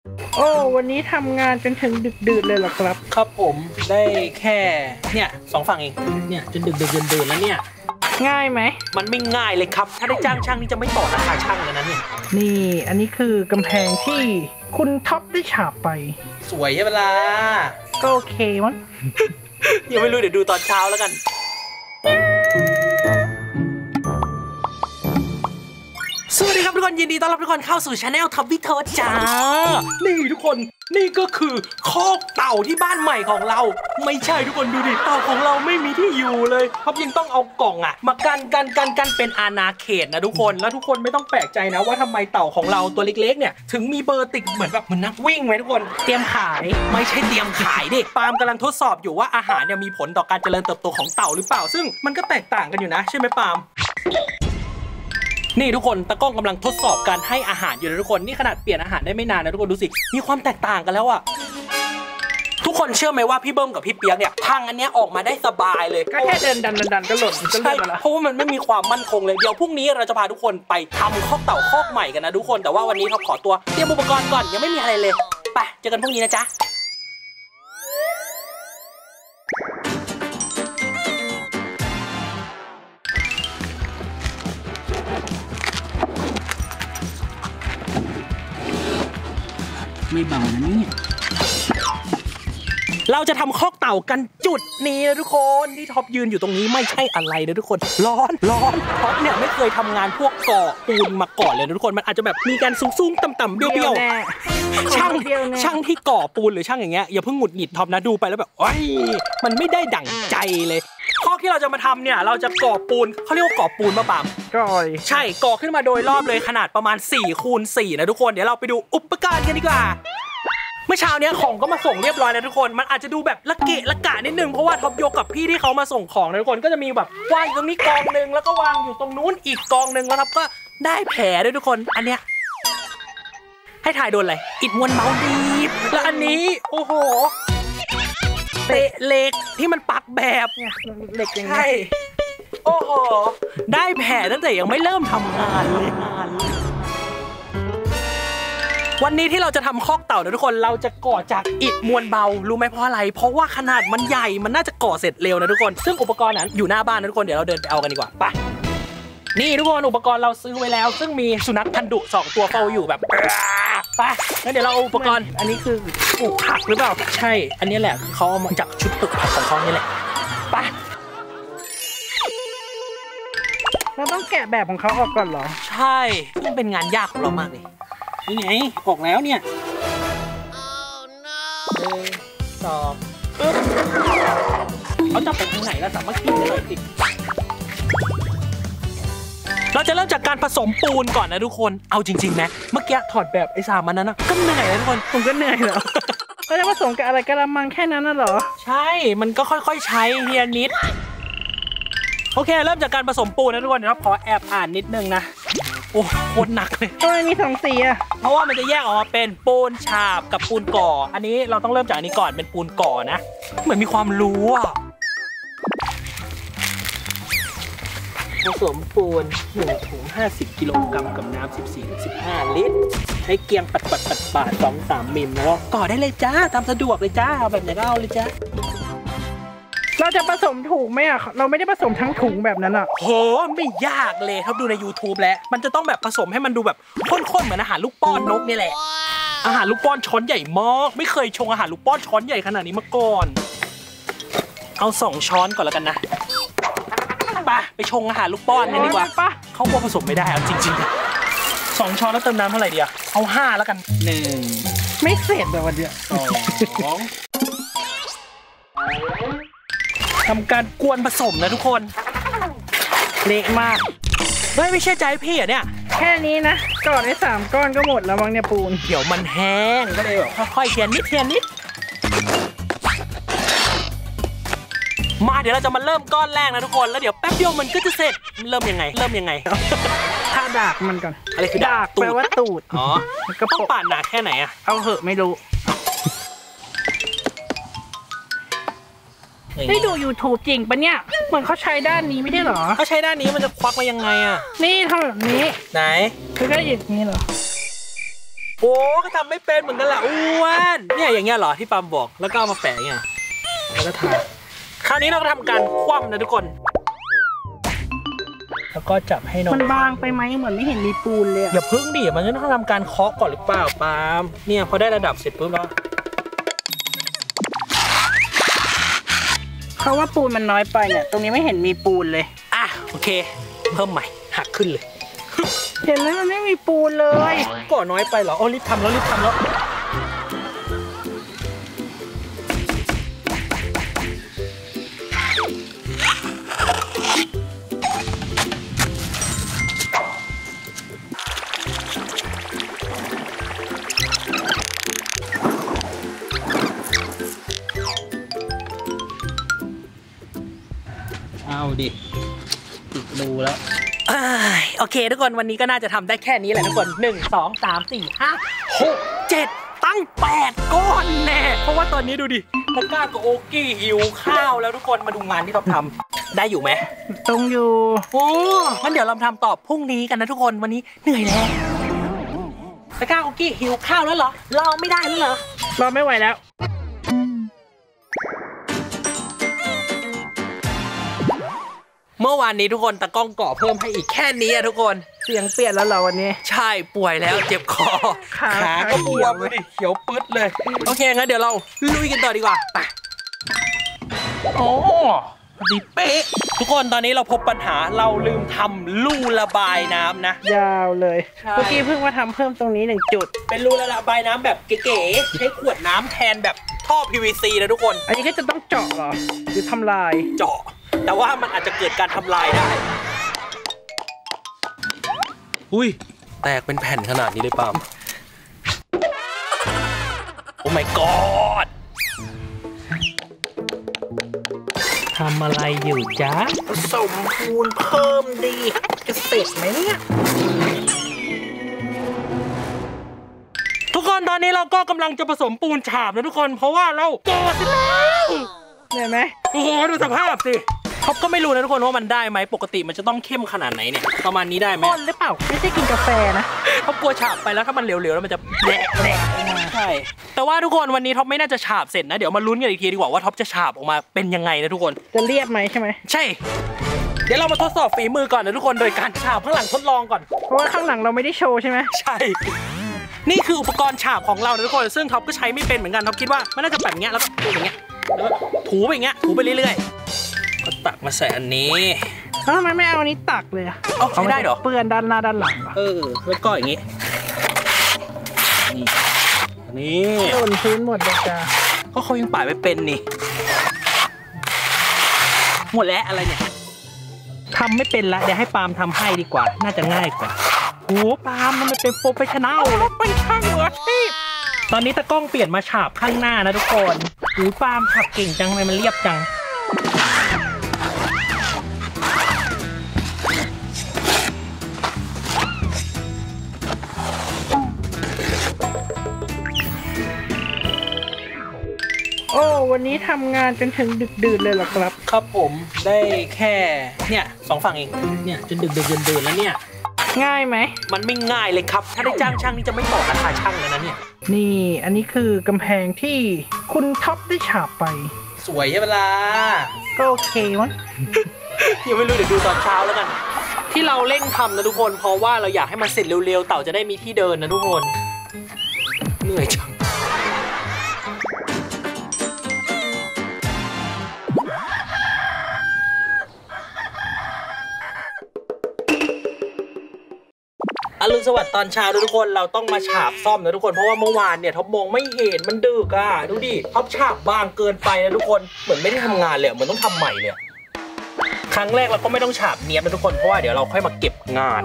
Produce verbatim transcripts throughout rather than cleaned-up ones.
โอ้วันนี้ทำงานจนถึงดึกดื่นเลยเหรอครับครับผมได้แค่เนี่ยสองฝั่งเองเนี่ยจนดึกดึกดื่นแล้วเนี่ยง่ายไหมมันไม่ง่ายเลยครับถ้าได้จ้างช่างนี่จะไม่ต่อราคาช่างเลยนะเนี่ยนี่อันนี้คือกำแพงที่คุณท็อปได้ฉาบไปสวยใช่ไหมล่ะก็โอเคมั้งยังไม่รู้เดี๋ยวดูตอนเช้าแล้วกันสวัสดีครับทุกคนยินดีต้อนรับทุกคนเข้าสู่ช anel ท็อปวิทย์จ้านี่ทุกคนนี่ก็คือคอกเต่าที่บ้านใหม่ของเราไม่ใช่ทุกคนดูดิเต่าของเราไม่มีที่อยู่เลยท็อปยังต้องเอากล่องอะมากันกันกันกันเป็นอาณาเขตนะทุกคนแล้วทุกคนไม่ต้องแปลกใจนะว่าทำไมเต่าของเราตัวเล็กๆเนี่ยถึงมีเบอร์ติดเหมือนแบบเหมือนนักวิ่งไหมทุกคนเตรียมขายไม่ใช่เตรียมขายดิปาล์มกำลังทดสอบอยู่ว่าอาหารเนี่ยมีผลต่อการเจริญเติบโตของเต่าหรือเปล่าซึ่งมันก็แตกต่างกันอยู่นะใช่ไหมปาล์มนี่ทุกคนตะก้องกำลังทดสอบการให้อาหารอยู่นะทุกคนนี่ขนาดเปลี่ยนอาหารได้ไม่นานนะทุกคนดูสิมีความแตกต่างกันแล้วอะทุกคนเชื่อไหมว่าพี่เบิ้มกับพี่เปียกเนี่ยพังอันนี้ออกมาได้สบายเลยก็แค่เดินดันดันก็หล่นก็หล่นมาแล้วเพราะว่ามันไม่มีความมั่นคงเลยเดี๋ยวพรุ่งนี้เราจะพาทุกคนไปทำคอกเต่าคอกใหม่กันนะทุกคนแต่ว่าวันนี้เราขอตัวเตรียมอุปกรณ์ก่อนยังไม่มีอะไรเลยไปเจอกันพรุ่งนี้นะจ๊ะไม่เบานะเนี่ยเราจะทำคอกเต่ากันจุดนี้นะทุกคนที่ท็อปยืนอยู่ตรงนี้ไม่ใช่อะไรนะทุกคนร้อนร้อนท็อปเนี่ยไม่เคยทำงานพวกก่อปูนมาก่อนเลยนะทุกคนมันอาจจะแบบมีการสูงๆต่ำๆเบี้ยวๆช่างช่างที่ก่อปูนหรือช่างอย่างเงี้ยอย่าเพิ่งหงุดหงิดท็อปนะดูไปแล้วแบบโอ้ยมันไม่ได้ดั่งใจเลยคอกที่เราจะมาทำเนี่ยเราจะก่อปูนเขาเรียกว่าก่อปูนมาปามก่อยใช่ก่อขึ้นมาโดยรอบเลยขนาดประมาณสี่คูณสี่นะทุกคนเดี๋ยวเราไปดูอุปกรณ์กันดีกว่าเมื่อเช้านี้ของก็มาส่งเรียบร้อยแล้วทุกคนมันอาจจะดูแบบละเกะละกะนิดนึงเพราะว่าท็อปโยกกับพี่ที่เขามาส่งของนะทุกคนก็จะมีแบบวางอยู่ตรงนี้กองนึงแล้วก็วางอยู่ตรงนู้นอีกกองนึงแล้วท็อปก็ได้แผลด้วยทุกคนอันเนี้ยให้ถ่ายโดนอะไรอิฐมวลเมาดีบและอันนี้โอ้โหเตะเหล็กที่มันปักแบบเนี่ยเหล็กอย่างนี้ใช่โอ้โหได้แผลตั้งแต่ยังไม่เริ่มทำงานเลยงานวันนี้ที่เราจะทำคอกเต่านะทุกคนเราจะก่อจากอิฐมวลเบารู้ไหมเพราะอะไรเพราะว่าขนาดมันใหญ่มันน่าจะก่อเสร็จเร็วนะทุกคนซึ่งอุปกรณ์นั้นอยู่หน้าบ้านนะทุกคนเดี๋ยวเราเดินไปเอากันดีกว่าไปนี่ทุกคนอุปกรณ์เราซื้อไว้แล้วซึ่งมีสุนัขพันธุ์ดุสองตัวเฝ้าอยู่แบบไปงั้นเดี๋ยวเราเอาอุปกรณ์อันนี้คือปลูกผักหรือเปล่าใช่อันนี้แหละเขาเอามาจากชุดปลูกผักของเขานี่แหละไปเราต้องแกะแบบของเขาออกก่อนเหรอใช่ซึ่งเป็นงานยากของเรามากเลยนี่ไงออกแล้วเนี่ยหนึ่งสองปึ๊บเขาจับไปทางไหนแล้วสามารถกินได้เลยสิเราจะเริ่มจากการผสมปูนก่อนนะทุกคนเอาจริงๆนะเมื่อกี้ถอดแบบไอ้สามมันนั้นนะก็เหนื่อยนะทุกคนผมก็เหนื่อยเหรอก็จะผสมกับอะไรกระมังแค่นั้นน่ะเหรอใช่มันก็ค่อยๆใช้เทียนิดโอเคเริ่มจากการผสมปูนนะทุกคนเดี๋ยวเราขอแอบอ่านนิดนึงนะโอ้โคตรหนักเลยทำไมมีสองสีอะเพราะว่ามันจะแยกออกมาเป็นปูนฉาบกับปูนก่ออันนี้เราต้องเริ่มจากอันนี้ก่อนเป็นปูนก่อนะเหมือนมีความรู้อะผสมปูนหนึ่งถุงห้าสิบกิโลกรัมกับน้ำสิบสี่ถึงสิบห้าลิตรใช้เกียงปัดปัดปัดปาดสองสามมิลแล้วก่อได้เลยจ้าตามสะดวกเลยจ้าแบบไหนก็เอาเลยจ้าเราจะผสมถูกไหมอ่ะเราไม่ได้ผสมทั้งถุงแบบนั้นอ่ะโหไม่ยากเลยครับดูใน ยูทูบ แล้วมันจะต้องแบบผสมให้มันดูแบบข้นๆเหมือนอาหารลูกป้อนนกนี่แหละอาหารลูกป้อนช้อนใหญ่มากไม่เคยชงอาหารลูกป้อนช้อนใหญ่ขนาดนี้มาก่อนเอาสองช้อนก่อนแล้วกันนะไปไปชงอาหารลูกป้อนกันดีกว่าป่ะเขาบอกผสมไม่ได้เอาจริงๆสองช้อนแล้วเติมน้ำเท่าไหร่ดีอะเอาห้าแล้วกันหนึ่งไม่เสร็จแบบวันเดียวสองทำการกวนผสมนะทุกคนเละมากเฮ้ยไม่เชื่อใจพี่เหรอเนี่ยแค่นี้นะก่อนได้สามก้อนก็หมดแล้วมั้งเนี่ยปูนเดี๋ยวมันแห้งก็เลยแบบค่อยๆเทียนนิดเทียนนิดมาเดี๋ยวเราจะมาเริ่มก้อนแรกนะทุกคนแล้วเดี๋ยวแป๊บเดียวมันก็จะเสร็จเริ่มยังไงเริ่มยังไงถ้าดากมันก่อนอะไรคือดากแปลว่าตูดอ๋อต้องปาดหนาแค่ไหนอะเอาเหอะไม่รู้ได้ดู ยูทูบ จริงปะเนี่ยเหมือนเขาใช้ด้านนี้ไม่ได้หรอเขาใช้ด้านนี้มันจะควักมายังไงอะนี่ทำแบบนี้ไหนคือได้อย่างนี้เหรอโอ้ก็ทำไม่เป็นเหมือนกันแหละอ้วนเนี่ยอย่างเงี้ยเหรอที่ปามบอกแล้วก็เอามาแปะเงี้ยแล้วก็ทาคราวนี้เราก็ทำการคว่ำนะทุกคนแล้วก็จับให้น้องมันบางไปไหมเหมือนไม่เห็นมีปูนเลยอย่าพึ่งดิมันต้องทำการเคาะก่อนหรือเปล่าปามเนี่ยพอได้ระดับเสร็จปุ๊บแล้วเขาว่าปูนมันน้อยไปเนี่ยตรงนี้ไม่เห็นมีปูนเลยอ่ะโอเคเพิ่มใหม่หักขึ้นเลยเห็นแล้วมันไม่มีปูนเลยก่อน้อยไปเหรอโอ้รีบทำแล้วรีบทำแล้วเอาดิติดรูแล้วโอเคทุกคนวันนี้ก็น่าจะทำได้แค่นี้แหละทุกคนหนึ่งสองสามสี่ห้าหกเจ็ดตั้งแปดก้อนแน่เพราะว่าตอนนี้ดูดิตะกร้ากับโอกี้หิวข้าวแล้วทุกคนมาดูงานที่เขาทำได้อยู่ไหมตรงอยู่โอ้งั้นเดี๋ยวเราทำต่อพรุ่งนี้กันนะทุกคนวันนี้เหนื่อยแล้วตะกร้าโอกี้หิวข้าวแล้วเหรอรอไม่ได้แล้วเหรอรอไม่ไหวแล้วเมื่อวานนี้ทุกคนตะก้องก่อเพิ่มให้อีกแค่นี้อะทุกคนเสียงเปลี่ยนแล้วเหรอวันนี้ใช่ป่วยแล้วเจ็บคอขาก็บวมเลยเขียวปึ๊ดเลยโอเคงั้นเดี๋ยวเราลุยกันต่อดีกว่าไปโอ้ดีเป๊ะทุกคนตอนนี้เราพบปัญหาเราลืมทำรูระบายน้ำนะยาวเลยเมื่อกี้เพิ่งมาทำเพิ่มตรงนี้หนึ่งจุดเป็นรูระบายน้ำแบบเก๋ๆใช้ขวดน้ำแทนแบบท่อ พี วี ซี นะทุกคนอันนี้ก็จะต้องเจาะเหรอหรือทำลายเจาะแต่ว่ามันอาจจะเกิดการทำลายได้อุ้ยแตกเป็นแผ่นขนาดนี้เลยปามโอ้ my god ทำอะไรอยู่จ๊ะผสมปูนเพิ่มดีจะเสร็จไหมเนี่ยทุกคนตอนนี้เราก็กำลังจะผสมปูนฉาบนะทุกคนเพราะว่าเราแก่เสร็จแล้วเห็นไหมโอ้โหดูสภาพสิท็อปก็ไม่รู้นะทุกคนว่ามันได้ไหมปกติมันจะต้องเข้มขนาดไหนเนี่ยประมาณนี้ได้ไหมข้นหรือเปล่าไม่ใช่กินกาแฟนะท็อปกลัวฉาบไปแล้วถ้ามันเหลวๆแล้วมันจะแหลกแหลกใช่แต่ว่าทุกคนวันนี้ท็อปไม่น่าจะฉาบเสร็จนะเดี๋ยวมาลุ้นกันอีกทีดีกว่าว่าท็อปจะฉาบออกมาเป็นยังไงนะทุกคนจะเรียบไหมใช่ไหมใช่เดี๋ยวเรามาทดสอบฝีมือก่อนนะทุกคนโดยการฉาบข้างหลังทดลองก่อนเพราะว่าข้างหลังเราไม่ได้โชว์ใช่ไหมใช่นี่คืออุปกรณ์ฉาบของเราทุกคนซึ่งท็อปก็ใช้ไม่เป็นเหมือนกันท็อปคิดว่ามันน่าจะแบบนี้แล้วก็อย่างเงี้ยแล้วถูไปอย่างเงี้ยถูไปเรื่อยๆก็ตักมาใส่อันนี้แล้วทำไมไม่เอาอันนี้ตักเลยอะเอาใช้ได้เหรอเปื้อนด้านหน้าด้านหลังเออแล้วก็อย่างงี้นี่นี่โดนพื้นหมดเลยจ้าก็เขายังป่ายไม่เป็นนี่หมดแล้วอะไรเนี่ยทำไม่เป็นละเดี๋ยวให้ปาล์มทำให้ดีกว่าน่าจะง่ายกว่าโอ้ปาล์มมันเป็นโปรเฟชชั่นแนลเลยเป็นช่างมืออาชีพตอนนี้ตะกล้องเปลี่ยนมาฉาบข้างหน้านะทุกคนโอ้ปาล์มขับเก่งจังทำไมมันเรียบจังโอ้วันนี้ทำงานจนถึงดึกดื่นเลยเหรอครับครับผมได้แค่เนี่ยสองฝั่งเองเนี่ยจนดึกดึกดื่นแล้วเนี่ยง่ายไหมมันไม่ง่ายเลยครับถ้าได้จ้างช่างนี่จะไม่ต่อราคาช่างเลยนะเนี่ยนี่อันนี้คือกำแพงที่คุณท็อปได้ฉาบไปสวยใช่ไหมล่ะก็โอเคมั้งยังไม่รู้เดี๋ยวดูตอนเช้าแล้วกันที่เราเร่งทำนะทุกคนเพราะว่าเราอยากให้มันเสร็จเร็วๆเต่าจะได้มีที่เดินนะทุกคนเหนื่อยจังอรุณสวัสดิ์ตอนเช้าทุกคนเราต้องมาฉาบซ่อมนะทุกคนเพราะว่าเมื่อวานเนี่ยท็อปมองไม่เห็นมันดึกอ่ะดูดิท็อปฉาบบางเกินไปนะทุกคนเหมือนไม่ได้ทำงานเลยเหมือนต้องทำใหม่เลยครั้งแรกเราก็ไม่ต้องฉาบเนียบนะทุกคนเพราะว่าเดี๋ยวเราค่อยมาเก็บงาน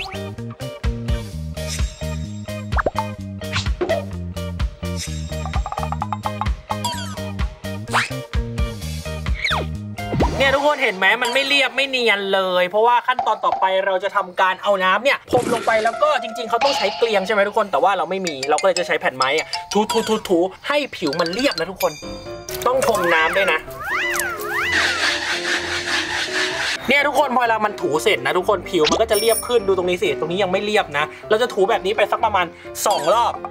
เนี่ยทุกคนเห็นไหมมันไม่เรียบไม่เนียนเลยเพราะว่าขั้นตอนต่อไปเราจะทำการเอาน้ำเนี่ยพรมลงไปแล้วก็จริงๆเขาต้องใช้เกลียงใช่ไหมทุกคนแต่ว่าเราไม่มีเราก็เลยจะใช้แผ่นไม้อะถูถูถูถูให้ผิวมันเรียบนะทุกคนต้องพรมน้ำด้วยนะเนี่ยทุกคนพอเวลามันถูเสร็จนะทุกคนผิวมันก็จะเรียบขึ้นดูตรงนี้สิตรงนี้ยังไม่เรียบนะเราจะถูแบบนี้ไปสักประมาณสองรอบ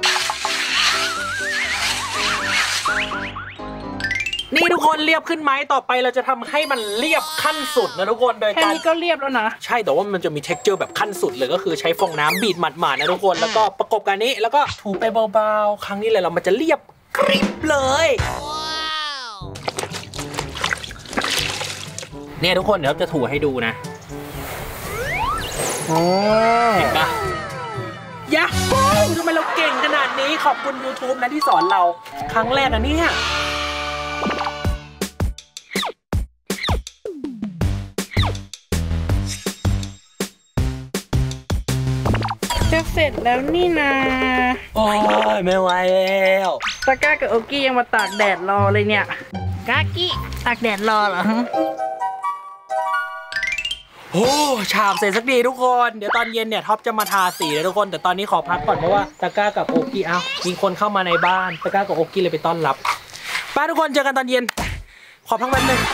นี่ทุกคนเรียบขึ้นไหมต่อไปเราจะทำให้มันเรียบขั้นสุดนะทุกคนโดยแค่การนี้ก็เรียบแล้วนะใช่แต่ว่ามันจะมี เท็กเจอร์ แบบขั้นสุดเลยก็คือใช้ฟองน้ำบีดหมาดๆนะทุกคนแล้วก็ประกบกันนี้แล้วก็ถูไปเบาๆครั้งนี้เลยเรามันจะเรียบกริบเลยเนี่ยทุกคนเดี๋ยวจะถูให้ดูนะเห็นปะยะฮู้ทำไมเราเก่งขนาดนี้ขอบคุณ ยูทูบ นะที่สอนเราครั้งแรกนะเนี่ยจะเสร็จแล้วนี่นาโอ้ยไม่ไหวแล้วตะก้ากับโอกี้ยังมาตากแดดรอเลยเนี่ยกากี้ตากแดดรอเหรอโอ้ฉาบเสร็จสักดีทุกคนเดี๋ยวตอนเย็นเนี่ยท็อปจะมาทาสีนะทุกคนแต่ตอนนี้ขอพักก่อนเพราะว่าตะก้ากับโอกี้อ้าวมีคนเข้ามาในบ้านตะก้ากับโอกี้เลยไปต้อนรับไปทุกคนเจอกันตอนเย็นขอพักแป๊บนึง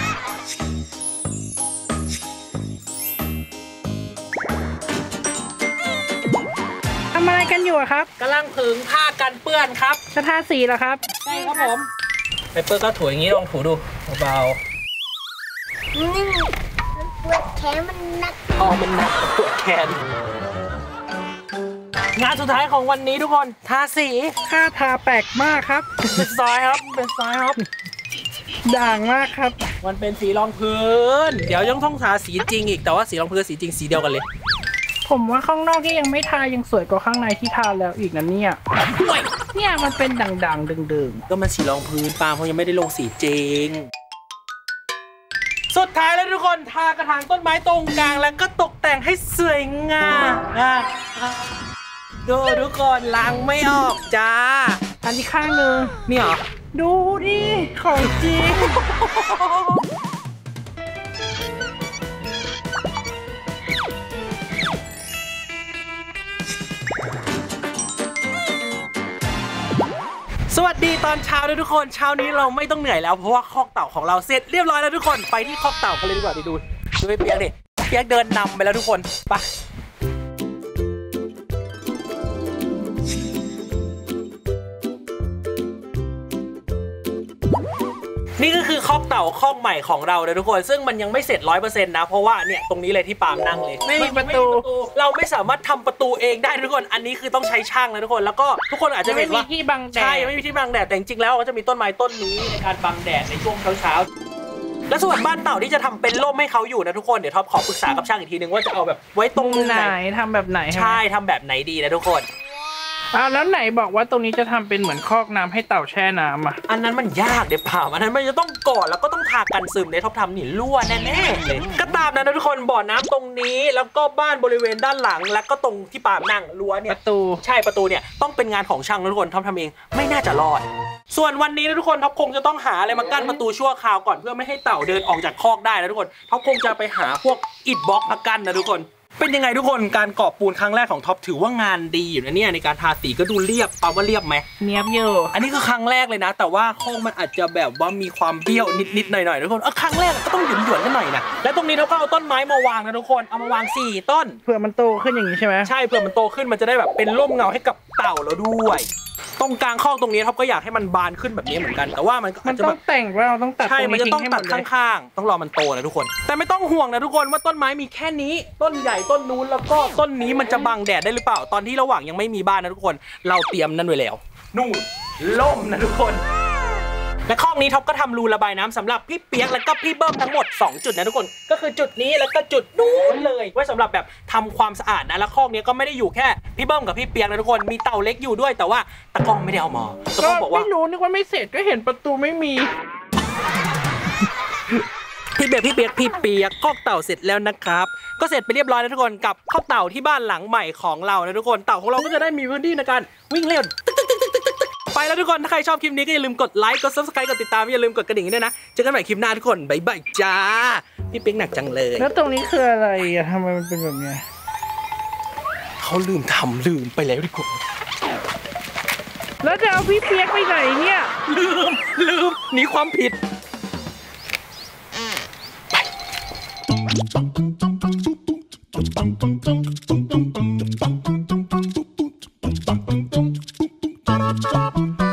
ทำอะไรกันอยู่ครับกำลังผึ่งผ้ากันเปื้อนครับจะทาสีเหรอครับใช่ครับผมไปเปื้อนก็ถูอย่างนี้ลองถูดูเบานี่มันปวดแขนมันหนักอ๋อมันหนักปวดแขนงานสุดท้ายของวันนี้ทุกคนทาสีค่าทาแปลกมากครับเป็นซอยครับเป็นซอยครับด่างมากครับมันเป็นสีรองพื้นเดี๋ยวยังต้องทาสีจริงอีกแต่ว่าสีรองพื้นสีจริงสีเดียวกันเลยผมว่าข้างนอกที่ยังไม่ทายังสวยกว่าข้างในที่ทาแล้วอีกนะเนี่ยเนี่ยมันเป็นด่างๆดึงๆก็มันสีรองพื้นปาเพราะยังไม่ได้ลงสีจริงสุดท้ายแล้วทุกคนทากระถางต้นไม้ตรงกลางแล้วก็ตกแต่งให้สวยงามดูทุกคนล้างไม่ออกจ้าอันที่ข้างนึงนี่เหรอดูดิของจริงสวัสดีตอนเช้าด้วยทุกคนเช้านี้เราไม่ต้องเหนื่อยแล้วเพราะว่าคอกเต่าของเราเสร็จเรียบร้อยแล้วทุกคนไปที่คอกเต่ากันเลยดีกว่าดูดูดูไปเปียกดิเปียกเดินนำไปแล้วทุกคนไปนี่ก็คือคอกเต่าคอกใหม่ของเราเลยทุกคนซึ่งมันยังไม่เสร็จ ร้อยเปอร์เซ็นต์ นะเพราะว่าเนี่ยตรงนี้เลยที่ปาล์มนั่งเลยไม่มีประตูเราไม่สามารถทำประตูเองได้ทุกคนอันนี้คือต้องใช้ช่างนะทุกคนแล้วก็ทุกคนอาจจะเห็นว่าไม่มีที่บังแดดใช่ไม่มีที่บังแดดแต่จริงๆแล้วก็จะมีต้นไม้ต้นนี้ในการบังแดดในช่วงเช้าๆและส่วนบ้านเต่าที่จะทำเป็นร่มให้เขาอยู่นะทุกคนเดี๋ยวท็อปขอปรึกษากับช่างอีกทีนึงว่าจะเอาแบบไว้ตรงไหนทำแบบไหนใช่ทำแบบไหนดีนะทุกคนอ้าวแล้วไหนบอกว่าตรงนี้จะทำเป็นเหมือนคอกน้ำให้เต่าแช่น้ำอ่ะอันนั้นมันยากเดี๋ยวผ่าอันนั้นมันจะต้องก่อนแล้วก็ต้องทากันซึมในท็อปทำนี่รั่วแน่ๆเลยก็ตามนะทุกคนบ่อน้ำตรงนี้แล้วก็บ้านบริเวณด้านหลังแล้วก็ตรงที่ปาล์มนั่งรั้วเนี่ยประตูใช่ประตูเนี่ยต้องเป็นงานของช่างทุกคนท็อปทำเองไม่น่าจะรอดส่วนวันนี้นะทุกคนท็อปคงจะต้องหาอะไรมากั้นประตูชั่วคราวก่อนเพื่อไม่ให้เต่าเดินออกจากคอกได้นะทุกคนท็อปคงจะไปหาพวกอิฐบล็อกมากั้นนะทุกคนเป็นยังไงทุกคนการก่อปูนครั้งแรกของท็อปถือว่างานดีอยู่นะเนี่ยในการทาสีก็ดูเรียบปาว่าเรียบไหมเนียบอยู่อันนี้คือครั้งแรกเลยนะแต่ว่าคอกมันอาจจะแบบว่ามีความเบี้ยวนิดๆหน่อยๆทุกคนเออครั้งแรกก็ต้องหยุ่นหยุ่นกันหน่อยนะและตรงนี้เราก็เอาต้นไม้มาวางนะทุกคนเอามาวางสี่ต้นเผื่อมันโตขึ้นอย่างนี้ใช่ไหมใช่เผื่อมันโตขึ้นมันจะได้แบบเป็นร่มเงาให้กับเต่าเราด้วยตรงกลางคอกตรงนี้ท็อปก็อยากให้มันบานขึ้นแบบนี้เหมือนกันแต่ว่ามันมันต้องแต่งเราต้องตัดใช่มันจะต้องตัดข้างๆต้องรอมันโตนะทุกคนแต่ไม่ต้องห่วงนะทุกคนว่าต้นไม้มีแค่นี้ต้นใหญ่ต้นนู้นแล้วก็ต้นนี้มันจะบังแดดได้หรือเปล่าตอนที่ระหว่างยังไม่มีบ้านนะทุกคนเราเตรียมนั่นไว้แล้วนู่นล่มนะทุกคนและคอกนี้ท็อปก็ทำรูระบายน้ำสำหรับพี่เปียกแล้วก็พี่เบิ้มทั้งหมดสองจุดนะทุกคนก็คือจุดนี้แล้วก็จุดนู้นเลยไว้สำหรับแบบทำความสะอาดนะแล้วคอกนี้ก็ไม่ได้อยู่แค่พี่เบิ้มกับพี่เปียกนะทุกคนมีเต่าเล็กอยู่ด้วยแต่ว่าตะกล้องไม่ได้เอามาตะกล้องบอกว่าไม่รู้นึกว่าไม่เสร็จก็เห็นประตูไม่มีพี่เบียร์พี่เปียกพี่เปียกคอกเต่าเสร็จแล้วนะครับก็เสร็จไปเรียบร้อยแล้วทุกคนกับคอกเต่าที่บ้านหลังใหม่ของเรานะทุกคนเต่าของเราก็จะได้มีพื้นที่ในการวิ่งเล่นไปแล้วทุกคนถ้าใครชอบคลิปนี้ก็อย่าลืมกดไลค์กด ซับสไครบ์ กดติดตามอย่าลืมกดกระดิ่งด้วยนะเจอกันใหม่คลิปหน้าทุกคนบ๊ายบายจ้าพี่เปียกหนักจังเลยแล้วตรงนี้คืออะไรอะทำไมมันเป็นแบบนี้เขาลืมทำลืมไปแล้วดีกว่าแล้วจะเอาพี่เปียกไปไหนเนี่ยลืมลืมหนีความผิด Ba-da-ba-ba-ba.